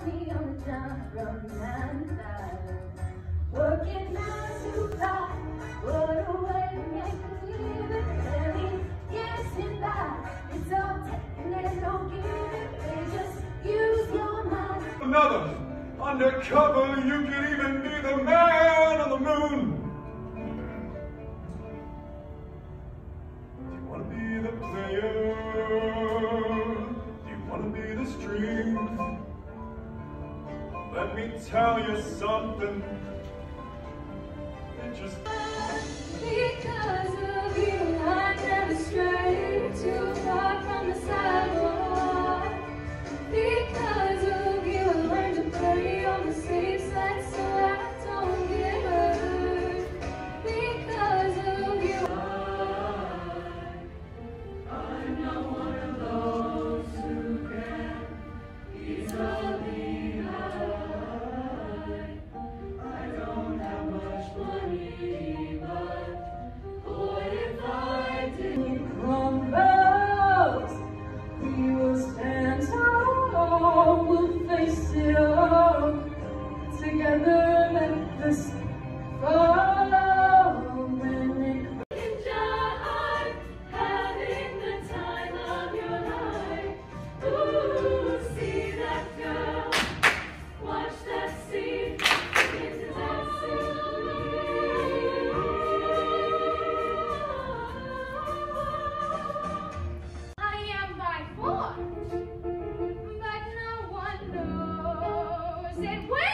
me on the job from 9 to 5. Working 9 to 5. What a way to make a living. Barely getting by. It's all taking and no giving. They just use your mind. Another undercover, you could even be the man on the moon. Do you want to be the player? Do you want to be the strings? Let me tell you something. It just Because of you, I never stray too far from the sidewalk. Because of you, I learned to play on the safe side so I don't get hurt. Because of you, I'm not one of those who can easily hide. I don't have much money, but what if I did? Crumbles, we will stand tall, we'll face it all together. Let this fall. When it enjoy having the time of your life. Ooh, see that girl, watch that scene, into that scene. I am by 4, but no one knows it.